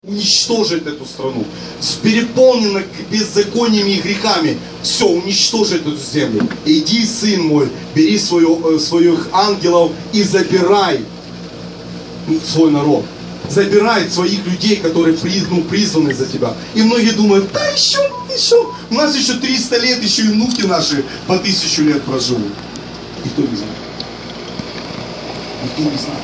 уничтожить эту страну, переполнена беззакониями и грехами, все, уничтожить эту землю. Иди, сын мой, бери своих ангелов и забирай свой народ. Забирай своих людей, которые призваны за тебя. И многие думают, да еще, у нас еще 300 лет, еще и внуки наши по 1000 лет проживут. Никто не знает. Никто не знает.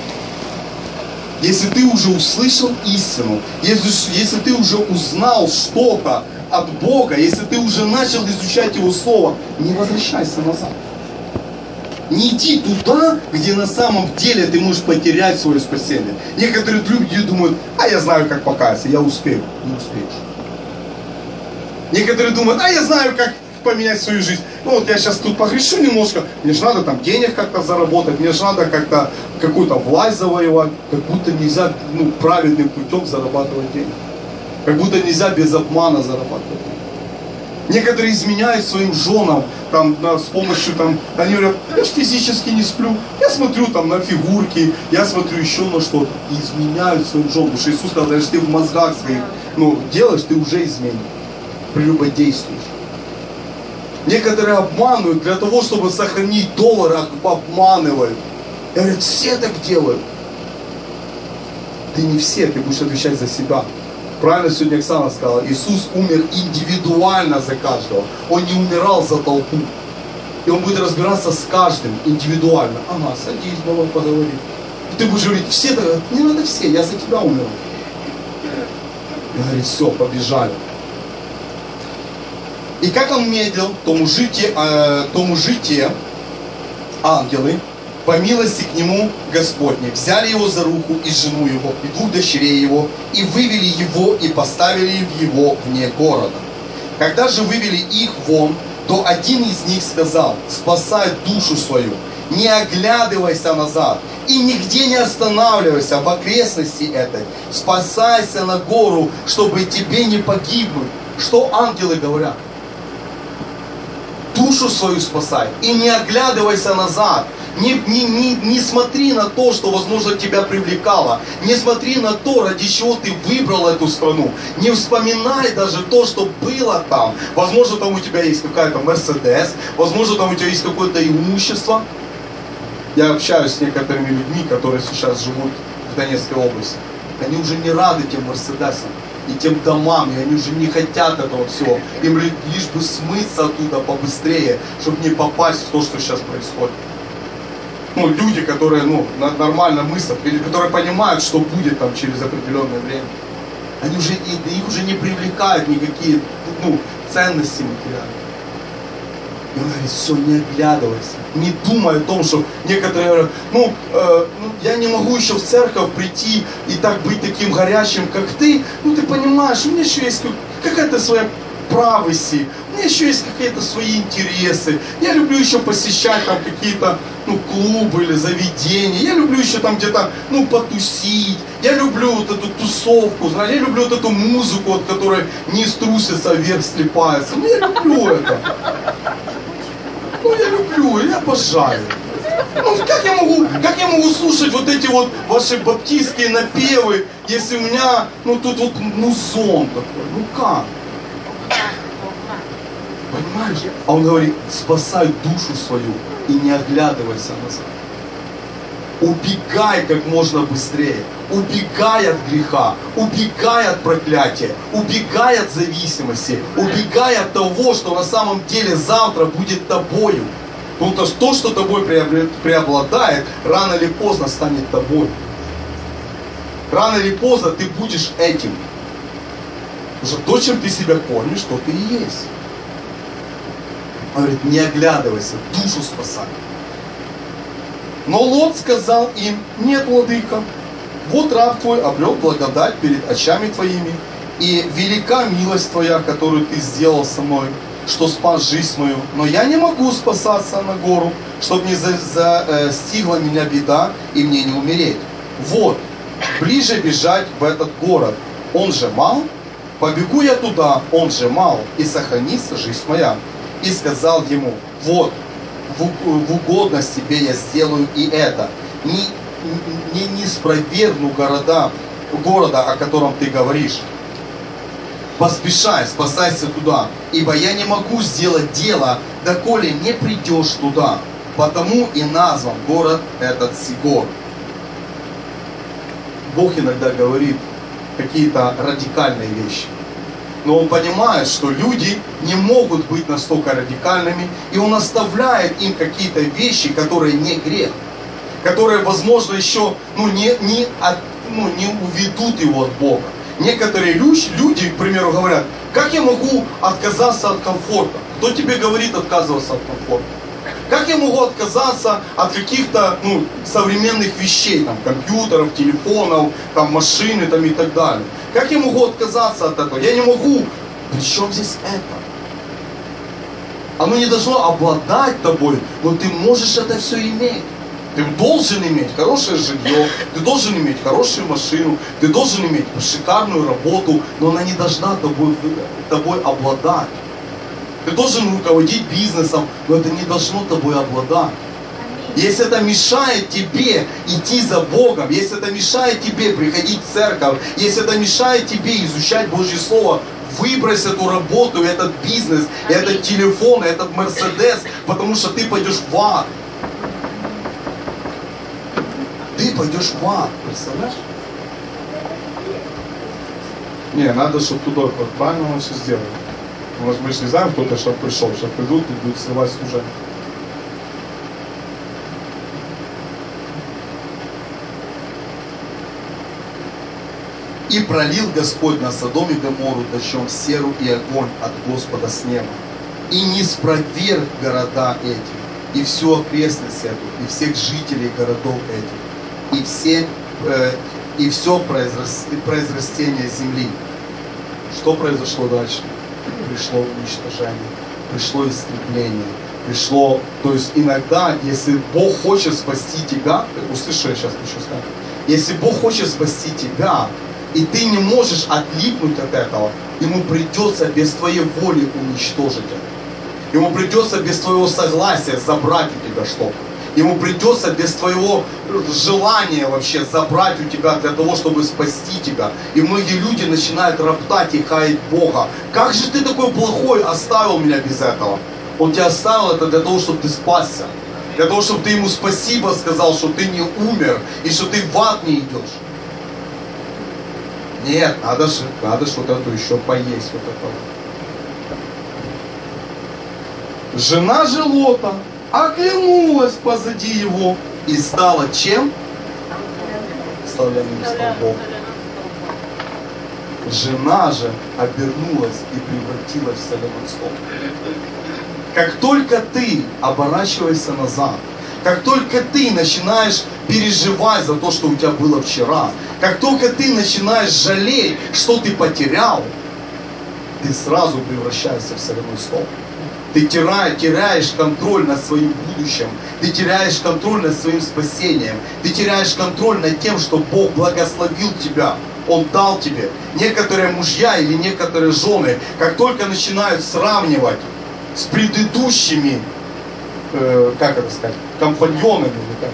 Если ты уже услышал истину, если ты уже узнал что-то от Бога, если ты уже начал изучать Его Слово, не возвращайся назад. Не иди туда, где на самом деле ты можешь потерять свое спасение. Некоторые люди думают, а я знаю, как покаяться, я успею. Не успеешь. Некоторые думают, а я знаю, как поменять свою жизнь. Ну вот я сейчас тут погрешу немножко, мне же надо там денег как-то заработать, мне же надо как-то какую-то власть завоевать. Как будто нельзя праведным путем зарабатывать деньги. Как будто нельзя без обмана зарабатывать деньги. Некоторые изменяют своим женам там, с помощью, они говорят, я же физически не сплю, я смотрю там на фигурки, я смотрю еще на что-то. И изменяют своим женам. Потому что Иисус сказал, если ты в мозгах своих делаешь, ты уже изменишь. Прелюбодействуешь. Некоторые обманывают для того, чтобы сохранить доллары, обманывают. И говорят, все так делают. Ты не все, ты будешь отвечать за себя. Правильно сегодня Оксана сказала, Иисус умер индивидуально за каждого. Он не умирал за толпу. И Он будет разбираться с каждым индивидуально. Ага, садись, давай поговорим. И ты будешь говорить, все так, не надо все, я за тебя умер. И говорит, все, побежали. И как он медлил, тому жите ангелы, по милости к нему Господней, взяли его за руку и жену его, и 2 дочерей его, и вывели его, и поставили его вне города. Когда же вывели их вон, то один из них сказал, спасай душу свою, не оглядывайся назад, и нигде не останавливайся в окрестности этой, спасайся на гору, чтобы тебе не погибнуть. Что ангелы говорят? Душу свою спасай и не оглядывайся назад. Не смотри на то, что, возможно, тебя привлекало. Не смотри на то, ради чего ты выбрал эту страну. Не вспоминай даже то, что было там. Возможно, там у тебя есть какая-то Мерседес. Возможно, там у тебя есть какое-то имущество. Я общаюсь с некоторыми людьми, которые сейчас живут в Донецкой области. Они уже не рады тем Мерседесам и тем домам, и они уже не хотят этого всего. Им лишь бы смыться оттуда побыстрее, чтобы не попасть в то, что сейчас происходит. Люди, которые нормально мыслят, или которые понимают, что будет там через определенное время. Их уже не привлекают никакие ценности материальные. И он говорит, все, не оглядывайся, не думай о том, что некоторые говорят, я не могу еще в церковь прийти и так быть таким горячим, как ты. Ты понимаешь, у меня еще есть какая-то своя правость, у меня еще есть какие-то свои интересы. Я люблю еще посещать там какие-то клубы или заведения. Я люблю еще там где-то потусить. Я люблю вот эту тусовку, знаешь, я люблю вот эту музыку, от которой не струсится, а вверх слепается. Я люблю это. Я люблю, я обожаю. Как я могу слушать вот эти вот ваши баптистские напевы, если у меня, тут вот музон такой, как? Понимаешь? А он говорит, спасай душу свою и не оглядывайся назад. Убегай как можно быстрее. Убегай от греха, убегай от проклятия, убегай от зависимости, убегай от того, что на самом деле завтра будет тобою. Потому что то, что тобой преобладает, рано или поздно станет тобой. Рано или поздно ты будешь этим. Потому что то, чем ты себя кормишь, то ты и есть. Он говорит, не оглядывайся, душу спасай. Но Лот сказал им, нет, владыка, вот раб твой обрел благодать перед очами твоими, и велика милость твоя, которую ты сделал со мной, что спас жизнь мою. Но я не могу спасаться на гору, чтобы не застигла меня беда и мне не умереть. Вот, ближе бежать в этот город, он же мал, побегу я туда, он же мал, и сохранится жизнь моя. И сказал ему, вот, в угодность тебе я сделаю и это. Не спровергну города города, о котором ты говоришь. Поспешай, спасайся туда, ибо я не могу сделать дело, доколе не придешь туда. Потому и назван город этот Сигор. Бог иногда говорит какие-то радикальные вещи. Но Он понимает, что люди не могут быть настолько радикальными, и Он оставляет им какие-то вещи, которые не грех, которые, возможно, еще не уведут его от Бога. Некоторые люди, к примеру, говорят: как я могу отказаться от комфорта? Кто тебе говорит отказываться от комфорта? Как я могу отказаться от каких-то современных вещей, там, компьютеров, телефонов, там, машины там, и так далее? Как я могу отказаться от этого? Я не могу. При чем здесь это? Оно не должно обладать тобой, но ты можешь это все иметь. Ты должен иметь хорошее жилье, ты должен иметь хорошую машину, ты должен иметь шикарную работу, но она не должна тобой обладать. Ты должен руководить бизнесом, но это не должно тобой обладать. Если это мешает тебе идти за Богом, если это мешает тебе приходить в церковь, если это мешает тебе изучать Божье Слово, выбрось эту работу, этот бизнес, этот телефон, этот Мерседес, потому что ты пойдешь в ад. Ты пойдешь в ад, представляешь? Не, надо, чтобы туда правильно все сделали. Мы же не знаем, кто-то сейчас пришел, сейчас придут и будут срывать служение. И пролил Господь на Содом и Гоморру дождем серу и огонь от Господа с неба. И не спроверг города эти, и всю окрестность эту, и всех жителей городов этих, и все произрастение земли. Что произошло дальше? Пришло уничтожение, пришло истребление, то есть иногда, если Бог хочет спасти тебя, услышь, что я сейчас хочу сказать, если Бог хочет спасти тебя, и ты не можешь отлипнуть от этого, Ему придется без твоей воли уничтожить это. Ему придется без твоего согласия забрать у тебя что-то. Ему придется без твоего желания вообще забрать у тебя для того, чтобы спасти тебя. И многие люди начинают роптать и хаять Бога. Как же ты такой плохой оставил меня без этого? Он тебя оставил это для того, чтобы ты спасся. Для того, чтобы ты ему спасибо сказал, что ты не умер и что ты в ад не идешь. Нет, надо что-то еще поесть. Вот это. Жена же Лота оглянулась позади его и стала чем? Соляным столбом. Жена же обернулась и превратилась в соляной столб. Как только ты оборачиваешься назад, как только ты начинаешь переживать за то, что у тебя было вчера, как только ты начинаешь жалеть, что ты потерял, ты сразу превращаешься в соляной столб. Ты теряешь контроль над своим будущим. Ты теряешь контроль над своим спасением. Ты теряешь контроль над тем, что Бог благословил тебя. Он дал тебе. Некоторые мужья или некоторые жены, как только начинают сравнивать с предыдущими, компаньонами,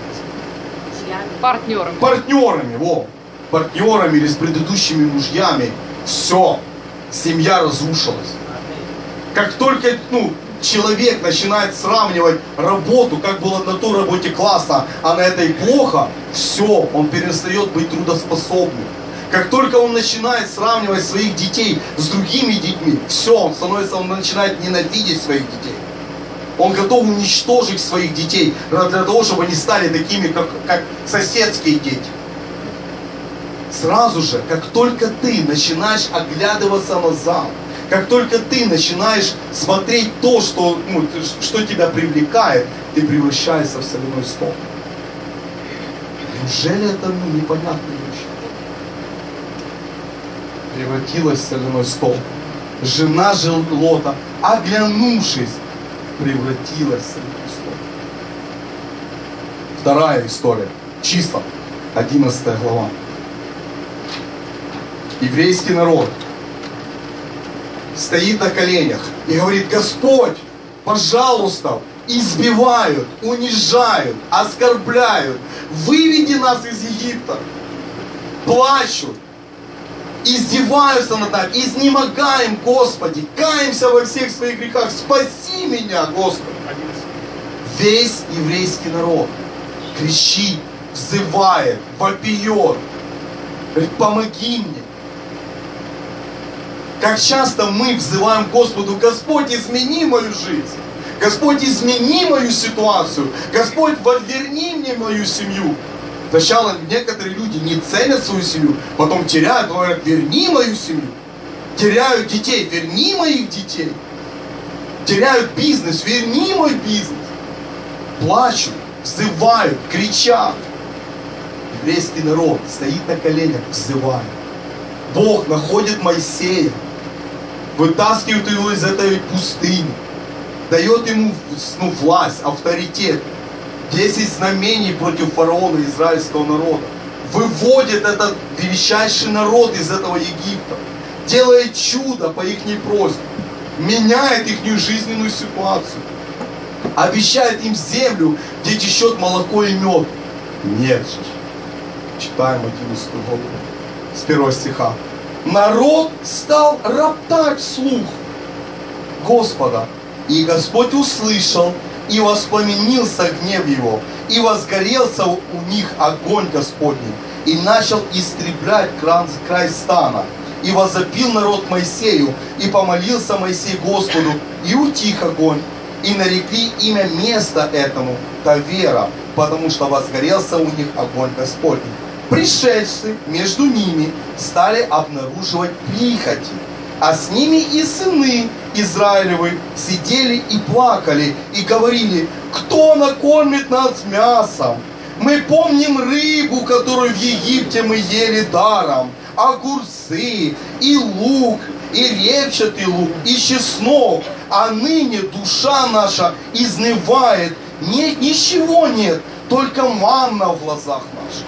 партнерами или с предыдущими мужьями, все, семья разрушилась. Как только, человек начинает сравнивать работу, как было на той работе классно, а на этой плохо, все, он перестает быть трудоспособным. Как только он начинает сравнивать своих детей с другими детьми, все, он начинает ненавидеть своих детей. Он готов уничтожить своих детей для того, чтобы они стали такими, как соседские дети. Сразу же, как только ты начинаешь оглядываться назад, как только ты начинаешь смотреть то, что тебя привлекает, ты превращаешься в соляной столб. Неужели это непонятная вещь? Превратилась в соляной столб. Жена же Лота, оглянувшись, превратилась в соляной столб. Вторая история. Числа. 11 глава. Еврейский народ стоит на коленях и говорит: Господь, пожалуйста, избивают, унижают, оскорбляют, выведи нас из Египта. Плачут, издеваются над нами, изнемогаем, Господи, каемся во всех своих грехах, спаси меня, Господи. Весь еврейский народ кричит, взывает, вопиет, говорит, помоги мне. Как часто мы взываем Господу: Господь, измени мою жизнь, Господь, измени мою ситуацию, Господь, верни мне мою семью. Сначала некоторые люди не ценят свою семью, потом теряют, говорят: верни мою семью. Теряют детей: верни моих детей. Теряют бизнес: верни мой бизнес. Плачут, взывают, кричат. Еврейский народ стоит на коленях, взывает. Бог находит Моисея, вытаскивает его из этой пустыни, дает ему власть, авторитет, 10 знамений против фараона и израильского народа, выводит этот величайший народ из этого Египта, делает чудо по их просьбе, меняет их жизненную ситуацию, обещает им землю, где течет молоко и мед. Нет же. Читаем 11 главу, с 1 стиха. Народ стал роптать вслух Господа, и Господь услышал, и воспламенился гнев его, и возгорелся у них огонь Господний, и начал истреблять край стана. И возопил народ Моисею, и помолился Моисей Господу, и утих огонь, и нарекли имя места этому Тавера, потому что возгорелся у них огонь Господний. Пришельцы между ними стали обнаруживать прихоти, а с ними и сыны Израилевы сидели и плакали, и говорили: кто накормит нас мясом? Мы помним рыбу, которую в Египте мы ели даром, огурцы, и лук, и репчатый лук, и чеснок, а ныне душа наша изнывает, нет, ничего нет, только манна в глазах наших.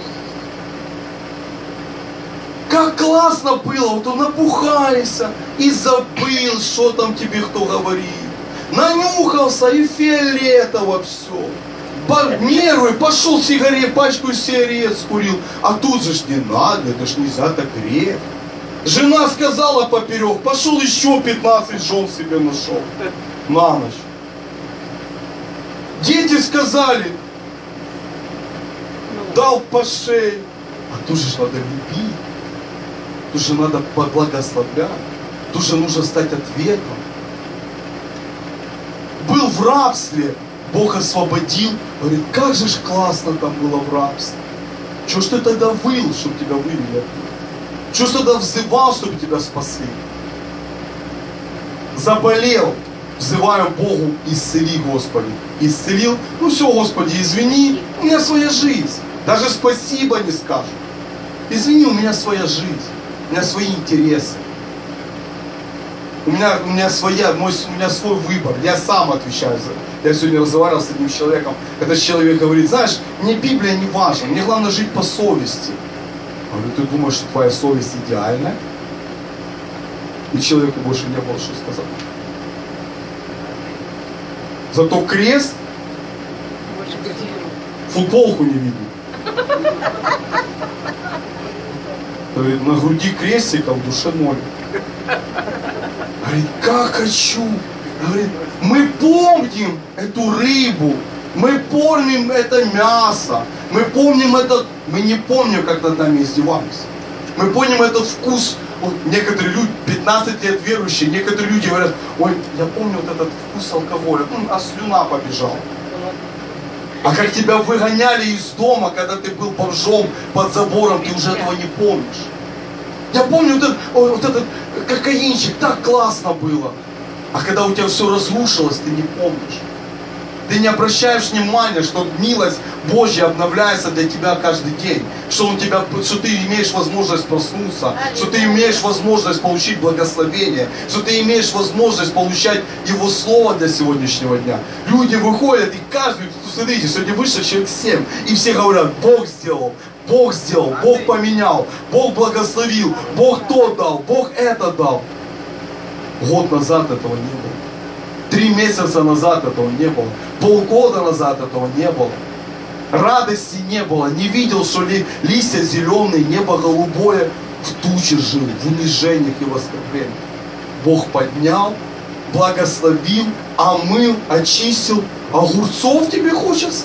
Как классно было, вот он напухался и забыл, что там тебе кто говорит. Нанюхался и фиолетово все. Нервы, пошел пачку сигарет скурил. А тут же ж не надо, это ж нельзя, так грех. Жена сказала поперек, пошел еще 15 жен себе нашел на ночь. Дети сказали, дал по шее. А тут же надо любить. Тут же надо благословлять. Тут же нужно стать ответом. Был в рабстве, Бог освободил. Говорит, как же ж классно там было в рабстве. Чего ж ты тогда выл, чтобы тебя вывели? Чего ж тогда взывал, чтобы тебя спасли? Заболел, взываем Богу, исцели, Господи. Исцелил, ну все, Господи, извини, у меня своя жизнь. Даже спасибо не скажу. Извини, у меня своя жизнь. У меня свои интересы. У меня свой выбор. Я сам отвечаю за это. Я сегодня разговаривал с одним человеком. Этот человек говорит, знаешь, мне Библия не важна. Мне главное жить по совести. Я говорю, ты думаешь, что твоя совесть идеальная? И человеку больше не было что сказать. Зато крест, футболку не видно. Говорит, на груди крестиком, в душе ноль. Говорит, как хочу. Говорит, мы помним эту рыбу, мы помним это мясо, мы помним это, мы не помним, как над нами издевались. Мы помним этот вкус. Вот некоторые люди, 15 лет верующие, некоторые люди говорят, ой, я помню вот этот вкус алкоголя, а слюна побежала. А как тебя выгоняли из дома, когда ты был бомжом под забором, ты уже этого не помнишь. Я помню вот этот кокаинчик, так классно было. А когда у тебя все разрушилось, ты не помнишь. Ты не обращаешь внимания, что милость Божья обновляется для тебя каждый день. Что ты имеешь возможность проснуться, что ты имеешь возможность получить благословение, что ты имеешь возможность получать Его Слово для сегодняшнего дня. Люди выходят, и каждый, смотрите, сегодня вышло человек 7, и все говорят, Бог сделал, Бог сделал, Бог поменял, Бог благословил, Бог то дал, Бог это дал. Год назад этого не было. 3 месяца назад этого не было. Полгода назад этого не было. Радости не было. Не видел, что ли листья зеленые, небо голубое. в туче жил, в унижениях и в оскорблениях. Бог поднял, благословил, омыл, очистил. Огурцов тебе хочется?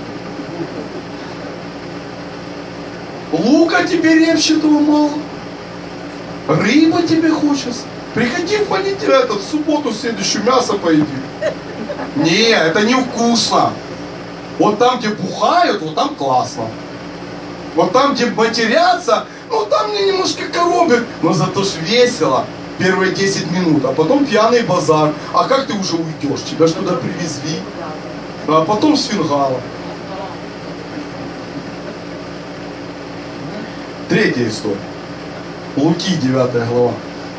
Лука тебе репчатого мало? Рыба тебе хочется? Приходи в понедельник, в субботу следующую мясо поеди. Не, это невкусно. Вот там, где бухают, вот там классно. Вот там, где матерятся, ну там мне немножко коробит, но зато ж весело первые 10 минут, а потом пьяный базар. А как ты уже уйдешь? Тебя ж туда привезли. А потом с фингала. Третья история. Луки, 9 глава.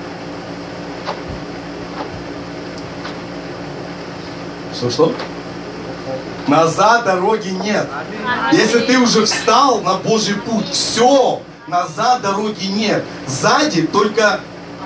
Что? Назад дороги нет. Если ты уже встал на Божий путь, все, назад дороги нет. Сзади только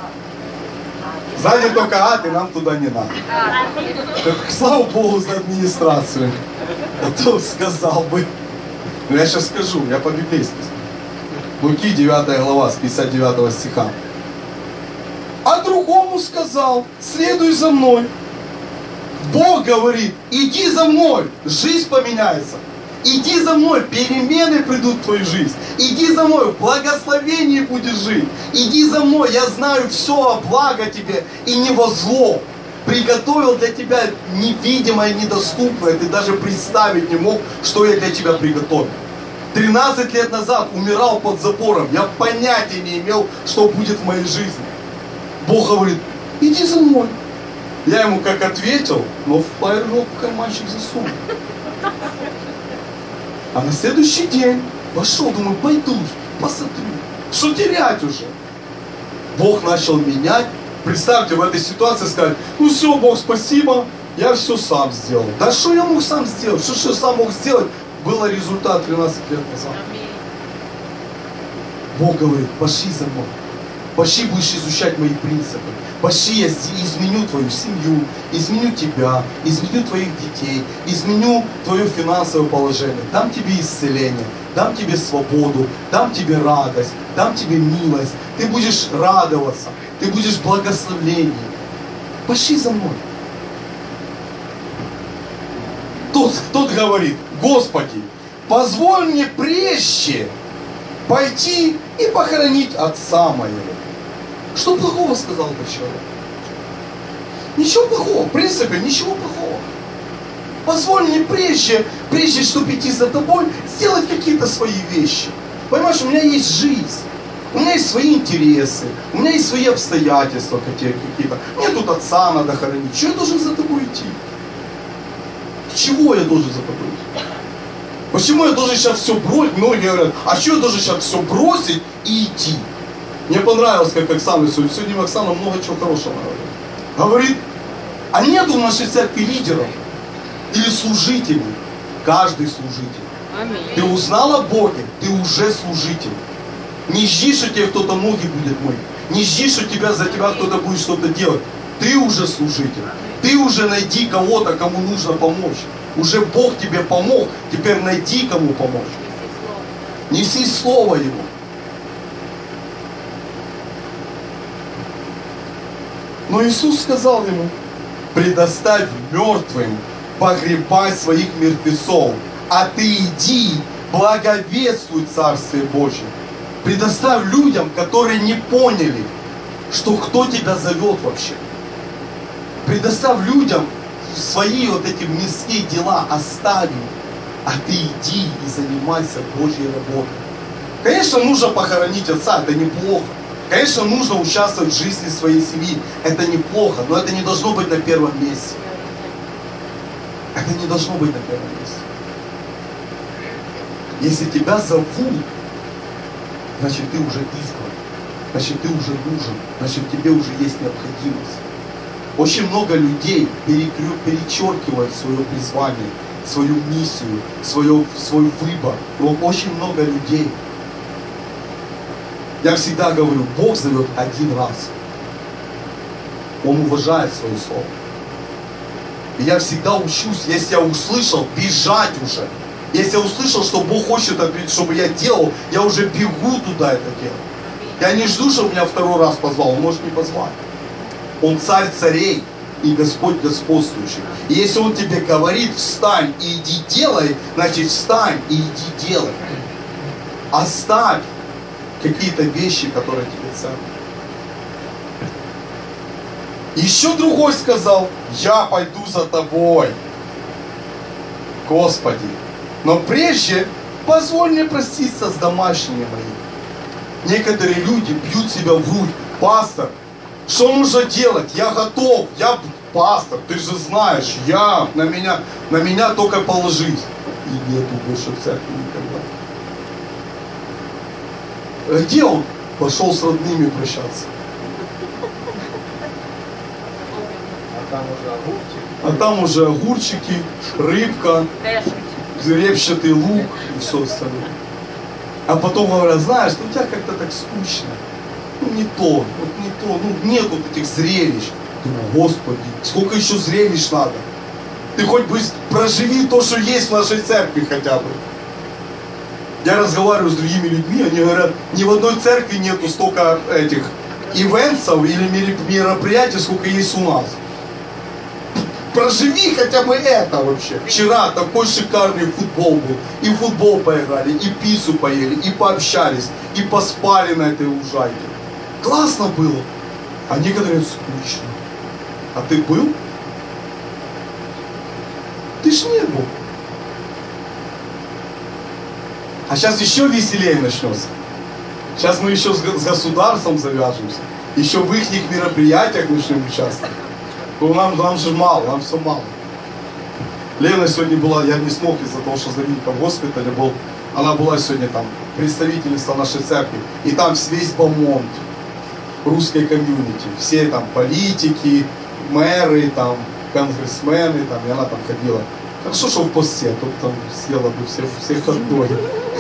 ад, и нам туда не надо. Слава Богу за администрацию. А то сказал бы. Но я сейчас скажу, я по-библейски. Луки, 9 глава, с 59 стиха. А другому сказал: следуй за мной. Бог говорит: иди за мной, жизнь поменяется. Иди за мной, перемены придут в твою жизнь. Иди за мной, в благословении будешь жить. Иди за мной, я знаю все о благо тебе и не во зло. Приготовил для тебя невидимое, недоступное. Ты даже представить не мог, что я для тебя приготовил. 13 лет назад умирал под запором. Я понятия не имел, что будет в моей жизни. Бог говорит: иди за мной. Я ему как ответил, но в фаервол карманчик засунул. А на следующий день пошел, думаю, пойду, посмотрю. Что терять уже? Бог начал менять. Представьте, в этой ситуации сказать: ну все, Бог, спасибо, я все сам сделал. Да что я мог сам сделать? Что я сам мог сделать? Был результат 13 лет назад. Бог говорит: пошли за мной. Пошли, будешь изучать мои принципы. Пошли, я изменю твою семью, изменю тебя, изменю твоих детей, изменю твое финансовое положение. Дам тебе исцеление, дам тебе свободу, дам тебе радость, дам тебе милость. Ты будешь радоваться, ты будешь в благословении. Пошли за мной. Тот говорит: Господи, позволь мне прежде пойти и похоронить отца моего. Что плохого сказал этот человек? Ничего плохого, в принципе, ничего плохого. Позволь мне прежде, чтобы идти за тобой, сделать какие-то свои вещи. Понимаешь, у меня есть жизнь, у меня есть свои интересы, у меня есть свои обстоятельства какие-то. Мне тут отца надо хоронить. Что я должен за тобой идти? Чего я должен за тобой идти? Почему я должен сейчас все бросить? Многие говорят: а что я должен сейчас все бросить и идти? Мне понравилось, как Оксана сегодня Оксана много чего хорошего говорит. Говорит: а нету в нашей церкви лидеров или служителей. Каждый служитель. Аминь. Ты узнал о Боге, ты уже служитель. Не жди, что тебе кто-то ноги будет мыть. Не жди, что за тебя кто-то будет что-то делать. Ты уже служитель. Ты уже найди кого-то, кому нужно помочь. Уже Бог тебе помог, теперь найди, кому помочь. Неси слово Ему. Но Иисус сказал ему: предоставь мертвым погребать своих мертвецов, а ты иди, благовествуй Царствие Божие. Предоставь людям, которые не поняли, что кто тебя зовет вообще. Предоставь людям свои вот эти мирские дела, оставь, а ты иди и занимайся Божьей работой. Конечно, нужно похоронить отца, это неплохо. Конечно, нужно участвовать в жизни своей семьи. Это неплохо, но это не должно быть на первом месте. Это не должно быть на первом месте. Если тебя зовут, значит ты уже избран. Значит ты уже нужен. Значит тебе уже есть необходимость. Очень много людей перечеркивают свое призвание, свою миссию, свой выбор. Но очень много людей. Я всегда говорю, Бог зовет один раз. Он уважает свое слово. И я всегда учусь, если я услышал, бежать уже. Если я услышал, что Бог хочет, чтобы я делал, я уже бегу туда это делать. Я не жду, что меня второй раз позвал, он может не позвать. Он царь царей и Господь господствующий. И если он тебе говорит, встань и иди делай, значит встань и иди делай. Оставь какие-то вещи, которые тебе ценны. Еще другой сказал, я пойду за тобой, Господи. Но прежде позволь мне проститься с домашними моими. Некоторые люди бьют себя в грудь. Пастор, что нужно делать? Я готов, я пастор, ты же знаешь, на меня только положись. И нету больше в церкви никогда. Где он? Пошел с родными прощаться. А там уже огурчики, рыбка, репчатый лук и все остальное. А потом говорят, знаешь, у тебя как-то так скучно. Не то, нет вот этих зрелищ. Думаю, Господи, сколько еще зрелищ надо? Ты хоть бы проживи то, что есть в нашей церкви хотя бы. Я разговариваю с другими людьми, они говорят, ни в одной церкви нету столько этих ивентов или мероприятий, сколько есть у нас. Проживи хотя бы это вообще. Вчера такой шикарный футбол был. И в футбол поиграли, и пиццу поели, и пообщались, и поспали на этой лужайке. Классно было. А некоторые скучно. А ты был? Ты ж не был. А сейчас еще веселее начнется. Сейчас мы еще с государством завяжемся. Еще в их мероприятиях начнем участвовать. Нам же мало, нам все мало. Лена сегодня была, я не смог из-за того, что Заринка в госпитале был. Она была сегодня там, представительница нашей церкви. И там весь бомонд русской комьюнити. Все там политики, мэры, там, конгрессмены, там, и она там ходила. Хорошо, что в посте, а тут там съела бы всех хот-доги.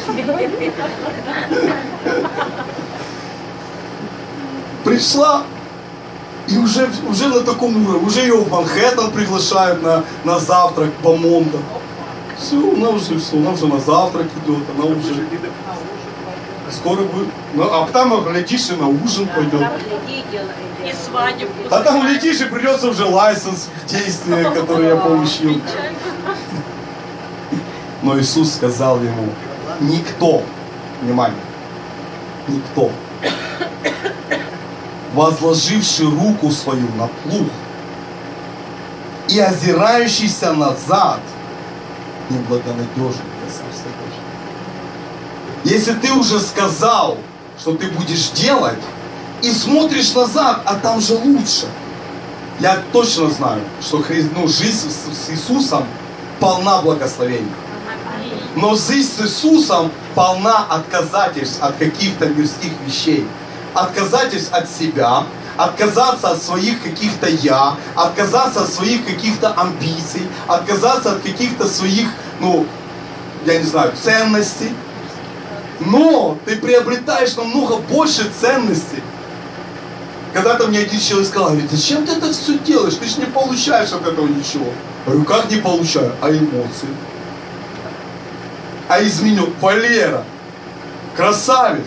Пришла. И уже на таком уровне, уже ее в Манхэттен приглашают на завтрак бомонда. Все, она уже на завтрак идет, она уже скоро будет. А там глядишь и на ужин пойдет. И свадьбу. А там глядишь и придется уже лайсенс в действие, который я получил. Но Иисус сказал ему, никто, внимание, никто, возложивший руку свою на плуг и озирающийся назад, неблагонадежен для Царства Божьего. Если ты уже сказал, что ты будешь делать, и смотришь назад, а там же лучше. Я точно знаю, что жизнь с Иисусом полна благословений. Но жизнь с Иисусом полна отказательств от каких-то мирских вещей. Отказательств от себя, отказаться от своих каких-то отказаться от своих каких-то амбиций, отказаться от каких-то своих, я не знаю, ценностей. Но ты приобретаешь намного больше ценностей. Когда-то мне один человек сказал, говорит, зачем ты это все делаешь? Ты же не получаешь от этого ничего. Я говорю, как не получаю? А эмоции? А изменю? Валера, красавец.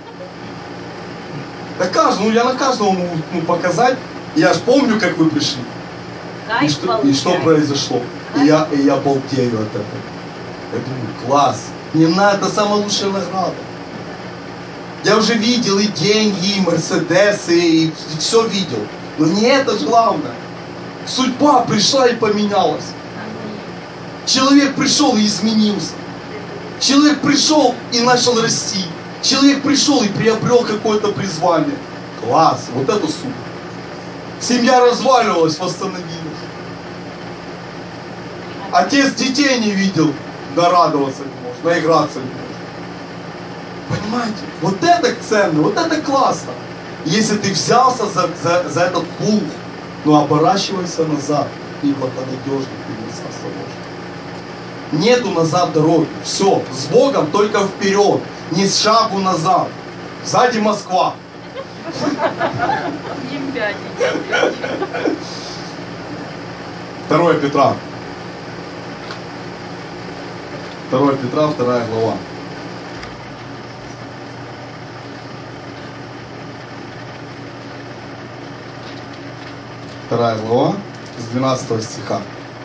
Я на каждого могу показать. Я ж помню, как вы пришли. И что произошло. И я балдею от этого. Я думаю, класс. Не надо, это самая лучшая награда. Я уже видел и деньги, и мерседесы, и все видел. Но не это же главное. Судьба пришла и поменялась. Человек пришел и изменился. Человек пришел и начал расти. Человек пришел и приобрел какое-то призвание. Класс, вот это супер. Семья разваливалась, восстановилась. Отец детей не видел, нарадоваться не может, наиграться не может. Понимаете? Вот это ценно, вот это классно. Если ты взялся за этот плуг, оборачивайся назад, и благонадежный ты на Царство Божие. Нету назад дороги. Все, с Богом только вперед. Ни шагу назад. Сзади Москва. 2 Петра. 2 Петра, 2 глава. 2 глава, с 12 стиха.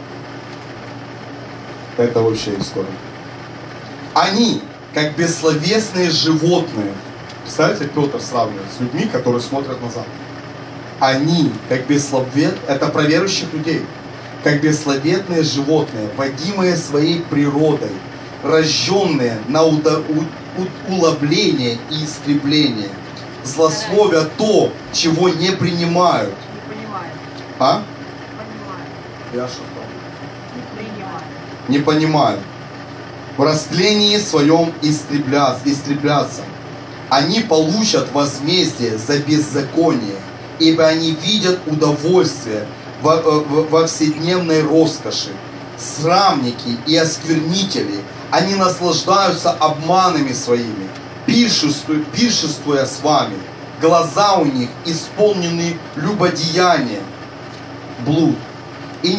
Это вообще история. Они, как бессловесные животные. Представляете, Петр сравнивает с людьми, которые смотрят назад. Они, как бессловесные, это про верующих людей, как бессловесные животные, водимые своей природой, рожденные на уловление и истребление, злословя то, чего не принимают. Не понимаю. А? Понимаю. Я что там? Не принимаю. Не понимают. В растлении своем истребляться. Они получат возмездие за беззаконие, ибо они видят удовольствие во вседневной роскоши. Срамники и осквернители, они наслаждаются обманами своими, пиршествуя с вами. Глаза у них исполнены любодеяния, блуд и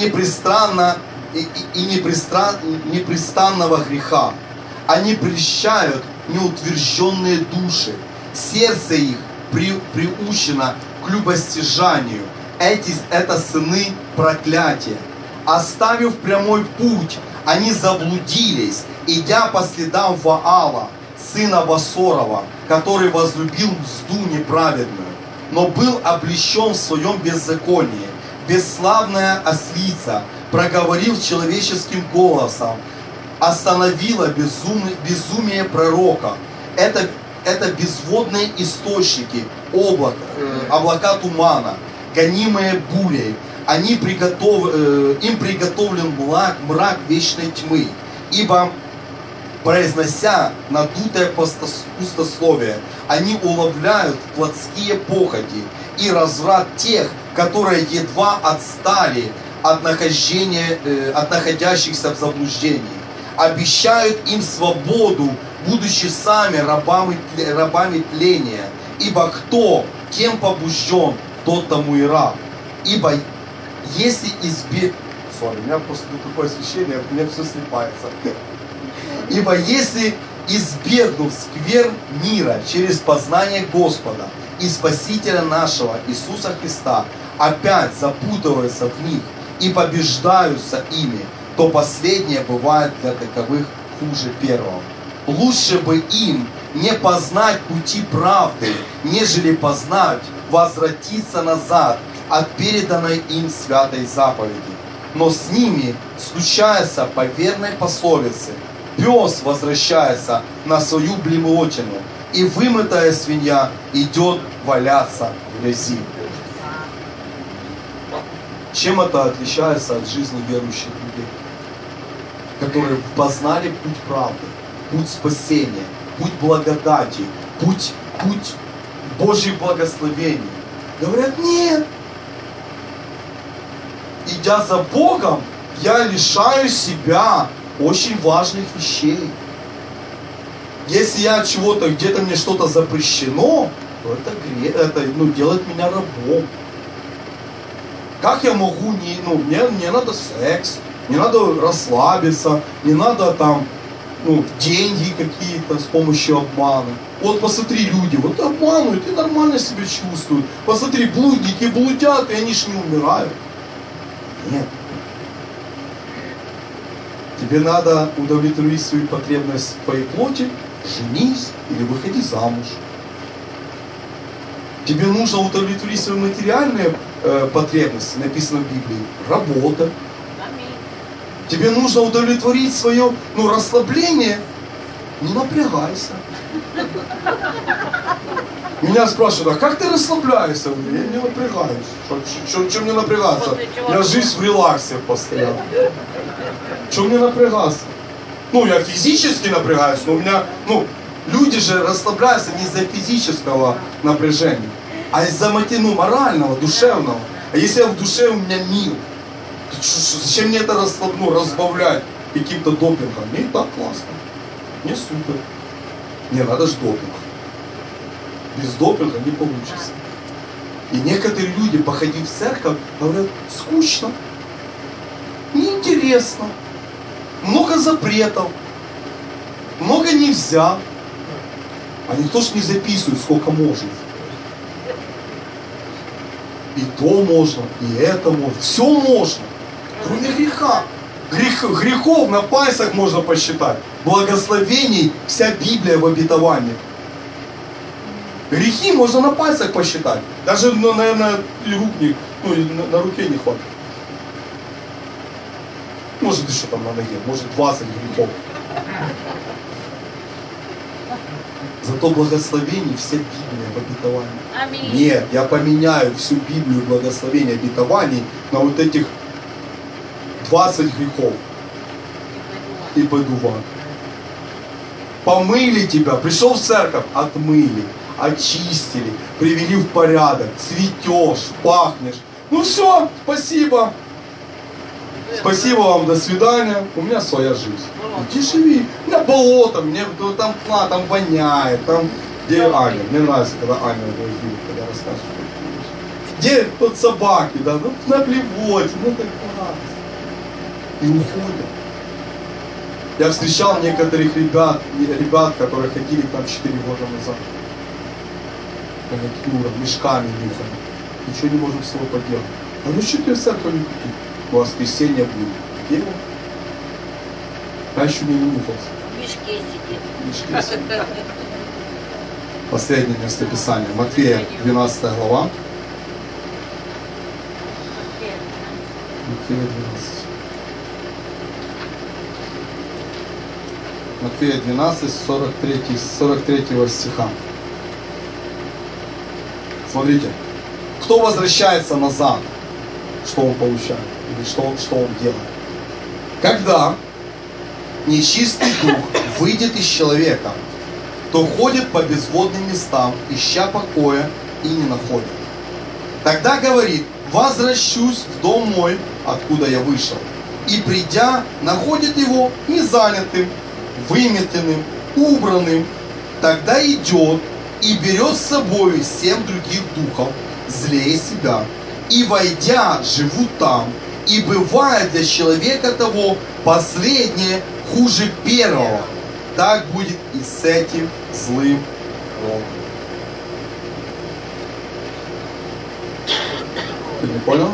непрестанного греха. Они прельщают неутвержденные души. Сердце их приучено к любостяжанию. Это сыны проклятия. Оставив прямой путь, они заблудились, идя по следам Ваала, сына Басорова, который возлюбил мзду неправедную, но был облечен в своем беззаконии. Бесславная ослица проговорил человеческим голосом, остановила безумие пророка. Это безводные источники, облака тумана, гонимые бурей. Им приготовлен мрак вечной тьмы, ибо, произнося надутое пустословие, они уловляют плотские похоти и разврат тех, которые едва отстали от находящихся в заблуждении. Обещают им свободу, будучи сами рабами тления, ибо кто кем побужден, тот тому и раб. Ибо если у меня просто такое освещение, у меня все слипается. Ибо если, избегнув сквер мира через познание Господа и Спасителя нашего Иисуса Христа, опять запутываются в них и побеждаются ими, то последнее бывает для таковых хуже первого. Лучше бы им не познать пути правды, нежели познать, возвратиться назад от переданной им святой заповеди. Но с ними случается по верной пословице: пес возвращается на свою блевотину, и вымытая свинья идет валяться в грязи. Чем это отличается от жизни верующих людей, которые познали путь правды, путь спасения, путь благодати, путь Божьих благословений? Говорят, нет. Идя за Богом, я лишаю себя очень важных вещей. Если я чего-то, где-то мне что-то запрещено, то это делает меня рабом. Как я могу мне надо секс, мне надо расслабиться, не надо там, деньги какие-то с помощью обмана. Вот посмотри, люди вот обманывают и нормально себя чувствуют. Посмотри, блудники блудят, и они ж не умирают. Нет. Тебе надо удовлетворить свою потребность в твоей плоти, женись или выходи замуж. Тебе нужно удовлетворить свои материальные потребности, написано в Библии, работа. Тебе нужно удовлетворить свое расслабление, не напрягайся. Меня спрашивают, а как ты расслабляешься? Я не напрягаюсь. Чем мне напрягаться? У меня жизнь в релаксе постоянно. Чем мне напрягаться? Я физически напрягаюсь, но у меня, люди же расслабляются не из-за физического напряжения, а из-за морального, душевного. А если я в душе, у меня мир, то зачем мне это разбавлять каким-то допингом? Мне и так классно. Мне супер. Мне надо ж допинг. Без допинга не получится. И некоторые люди, походив в церковь, говорят, скучно, неинтересно, много запретов, много нельзя. А никто ж не записывает, сколько можно. И то можно, и это можно. Все можно, кроме греха. Грехов на пальцах можно посчитать. Благословений вся Библия в обетовании. Грехи можно на пальцах посчитать. Даже, наверное, и рук на руке не хватит. Может, еще там на ноге. Может, 20 грехов. Зато благословений вся Библия в обетовании. Аминь. Нет, я поменяю всю Библию благословения обетований на вот этих 20 грехов. И пойду в ад. Помыли тебя, пришел в церковь, отмыли, очистили, привели в порядок, цветешь, пахнешь. Ну все, спасибо. Спасибо вам, до свидания. У меня своя жизнь. Иди живи. У меня болото, мне там воняет, там где Аня. Мне нравится, когда Аня говорит, когда рассказывает. Где вот собаки, да, ну наплевать, ну так классно. И уходят. Я встречал некоторых ребят, которые ходили к нам 4 года назад. Конъюнктура, мешками нюхали. Ничего не можем с собой поделать. А ну что ты в церковь не купил? Воскресенье будет. Где он? А еще не нюхался. В мешке сидит. Мешки сидит. Последнее местописание. Матфея, 12 глава. Матфея 12. Матфея 12, 43 стиха. Смотрите. Кто возвращается назад, что он получает? Или что он делает? Когда нечистый дух выйдет из человека, то ходит по безводным местам, ища покоя, и не находит. Тогда говорит: возвращусь в дом мой, откуда я вышел. И придя, находит его незанятым, выметенным, убранным. Тогда идет и берет с собой 7 других духов, злее себя, и, войдя, живут там. И бывает для человека того последнее хуже первого. Так будет и с этим злым родом. Ты не понял?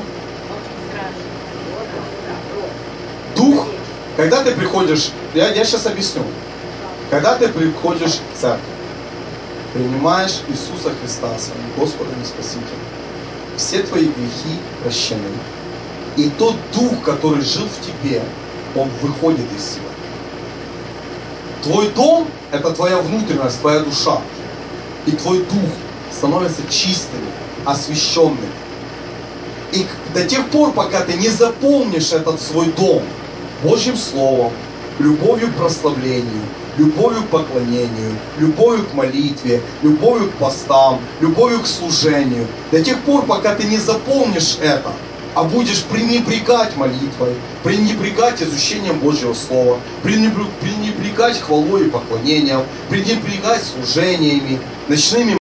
Дух, когда ты приходишь, я сейчас объясню. Когда ты приходишь в церковь, принимаешь Иисуса Христа своим Господом и Спасителем, все твои грехи прощены. И тот дух, который жил в тебе, он выходит из тебя. Твой дом – это твоя внутренность, твоя душа. И твой дух становится чистым, освященным. И до тех пор, пока ты не заполнишь этот свой дом Божьим Словом, любовью к прославлению, любовью к поклонению, любовью к молитве, любовью к постам, любовью к служению, до тех пор, пока ты не заполнишь это, а будешь пренебрегать молитвой, пренебрегать изучением Божьего Слова, пренебрегать хвалой и поклонением, пренебрегать служениями, ночными